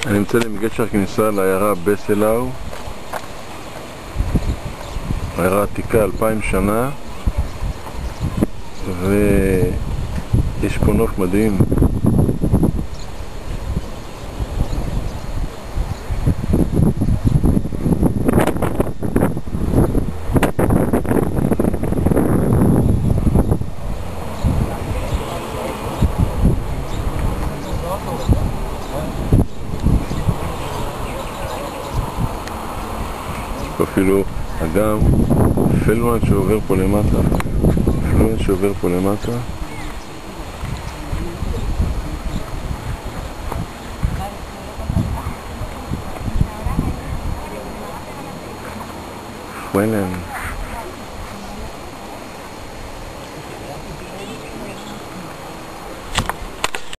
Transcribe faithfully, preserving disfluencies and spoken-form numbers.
אני נמצא מגשר כניסה לעיירה בסלאו, עיירה עתיקה אלפיים שנה, ויש פה נוף מדהים. אפילו אגם פלואן שעובר פה למטה, פלואן שעובר פה למטה. פלואן